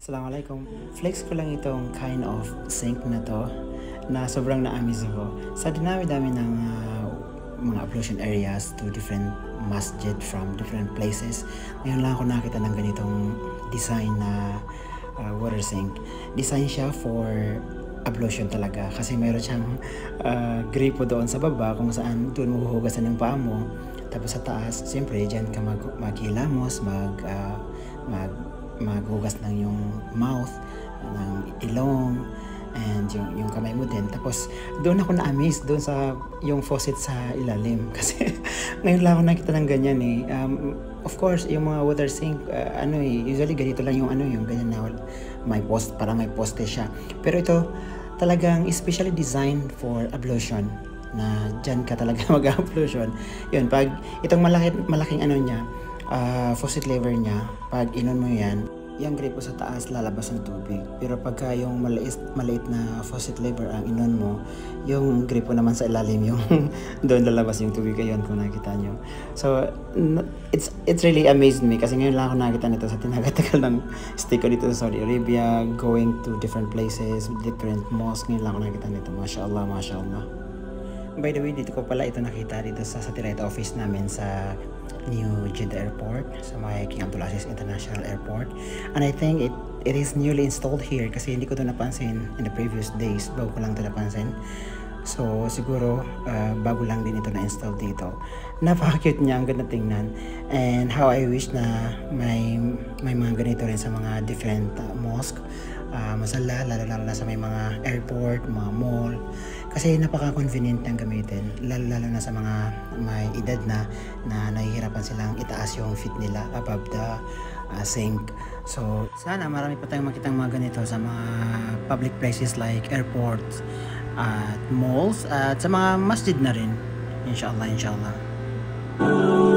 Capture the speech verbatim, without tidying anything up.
Assalamualaikum. Flex ko lang itong kind of sink na to na sobrang na-amaze ako. Sa dinami-dami ng uh, mga ablution areas to different masjid from different places, ngayon lang ako nakita ng ganitong design na uh, water sink. Design siya for ablution talaga kasi mayroon siyang uh, gripo doon sa baba kung saan doon mo huhugasan ng paa mo. Tapos sa taas, siyempre dyan ka mag maghilamos, mag, uh, mag maghugas ng yung mouth, ng ilong, and yung, yung kamay mo din. Tapos doon ako na-amaze doon sa yung faucet sa ilalim kasi ngayon lang ako nakita ng ganyan eh. Um, of course, yung mga water sink, uh, ano eh, usually ganito lang yung ano, yung ganyan na may post, para may poste siya. Pero ito talagang especially designed for ablution na dyan ka talaga mag-ablution. Yun, pag itong malaki, malaking ano niya, Uh, faucet lever niya, pag inon mo yan, yung gripo sa taas lalabas ng tubig. Pero pagka yung maliit, maliit na faucet lever ang inon mo, yung gripo naman sa ilalim yung doon lalabas yung tubig. Ayun kung nakita nyo. So it's it's really amazed me kasi ngayon lang ako nakita nito sa tinagatagal ng stay ko dito sa Saudi Arabia, going to different places, different mosques. Ngayon lang ako nakita nito. Mashallah, mashallah. By the way, dito ko pala ito nakita dito sa satellite office namin sa New Jeddah Airport, sa may King Abdulaziz International Airport. And I think it it is newly installed here kasi hindi ko ito napansin in the previous days. Bago ko lang ito napansin. So siguro uh, bago lang din ito na-install dito. Napaka-cute niya, ang ganda tingnan. And how I wish na may may mga ganito rin sa mga different uh, mosque. Uh, masala, lalo-lalo na sa may mga airport, mga mall. Kasi napaka-convenient ng gamitin, lalo-lalo na sa mga may edad na na nahihirapan silang itaas yung feet nila above the uh, sink. So, sana marami pa tayong makitang mga ganito sa mga public places like airports, at malls, at sa mga masjid na rin. Inshallah, inshallah.